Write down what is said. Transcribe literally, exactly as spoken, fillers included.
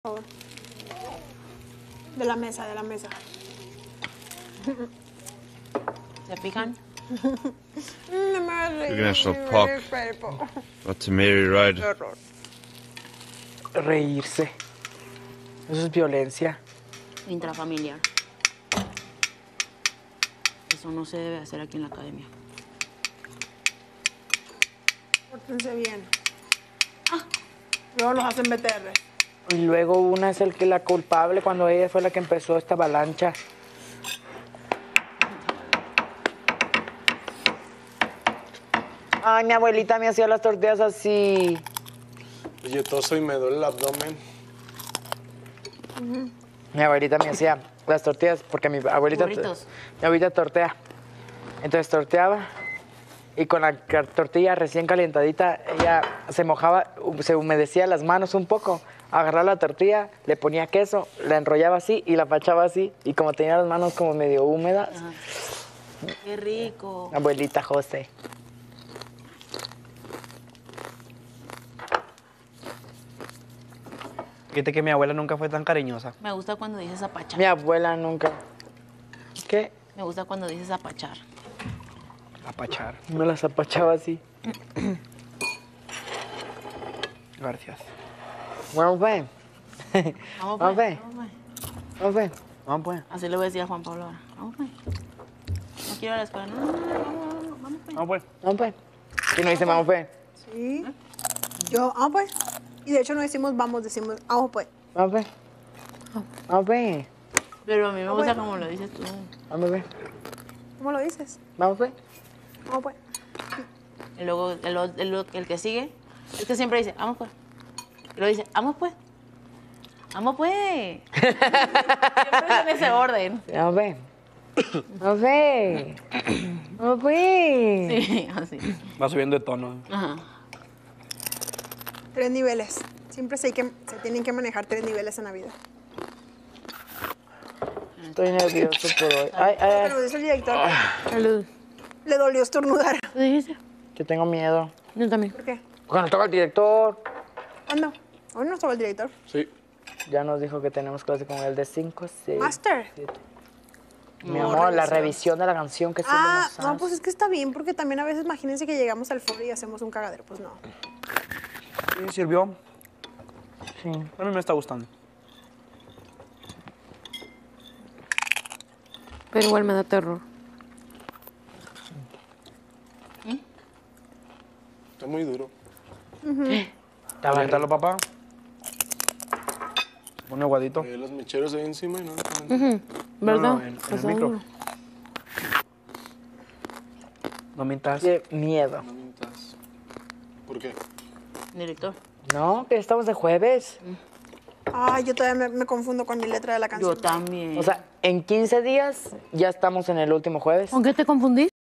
favor. De la mesa, de la mesa. ¿Se pican? You're gonna have some pork. Not to Mary Ride. Reírse. Eso es violencia. Intrafamiliar. Eso no se debe hacer aquí en la academia. Pórtense bien. Luego los hacen B T R. Y luego una es el que la culpable cuando ella fue la que empezó esta avalancha. Ay, mi abuelita me hacía las tortillas así. Yo toso y me duele el abdomen. Uh-huh. Mi abuelita me hacía las tortillas porque mi abuelita... Burritos. Mi abuelita tortea. Entonces torteaba y con la tortilla recién calentadita ella se mojaba, se humedecía las manos un poco. Agarraba la tortilla, le ponía queso, la enrollaba así y la pachaba así. Y como tenía las manos como medio húmedas. Ajá. Qué rico. Abuelita José. Fíjate que mi abuela nunca fue tan cariñosa. Me gusta cuando dices apachar. Mi abuela nunca. ¿Qué? Me gusta cuando dices apachar. Apachar. Me las apachaba así. Gracias. Vamos, pues. Vamos, Vamos, pues. pues. Vamos, pues. Vamos, pues. Vamos, pues. Así le voy a decir a Juan Pablo ahora. Vamos, pues. No quiero ir a la escuela. No, no, no, no, no, vamos, pues. Vamos, pues. Vamos, pues. ¿Quién no dice vamos, pues? Sí. Yo, vamos pues. Y de hecho no decimos vamos, decimos vamos pues. Vamos, pues. Vamos, pues. Pero a mí me Vamos, gusta pues. como lo dices tú. Vamos, pues. ¿Cómo lo dices? Vamos, pues. Vamos pues. Y luego el, el, el que sigue, es que siempre dice, vamos pues. Y luego dice, vamos pues. Vamos pues. Siempre es en ese orden. Vamos, pues. Vamos, pues. Vamos, pues. Sí, así. Va subiendo de tono. Ajá. Tres niveles. Siempre se, hay que, se tienen que manejar tres niveles en la vida. Estoy nervioso por hoy. Ay, ay, ay. Pero dice el director, Salud. le dolió estornudar. ¿Qué dijiste? Yo tengo miedo. Yo también. ¿Por qué? Cuando toca el director, ¿Cuándo? Hoy no estaba el director. Sí. ya nos dijo que tenemos clase con él de cinco, seis. Master. Mi amor, la revisión de la canción que Ah, hicimos. no, pues es que está bien, porque también a veces imagínense que llegamos al foro y hacemos un cagadero. Pues no. Sí, sirvió. Sí. A mí me está gustando. Pero igual me da terror. Está muy duro. Caliéntalo, papá. Pone aguadito. Eh, los mecheros ahí encima y no le ponen. ¿Verdad? No, no, en- en el Pasado. micro. No mintas. Qué miedo. No mintas. ¿Por qué? Director. No, que estamos de jueves. Ay, yo todavía me, me confundo con mi letra de la canción. Yo también. O sea, en quince días ya estamos en el último jueves. ¿Con qué te confundís?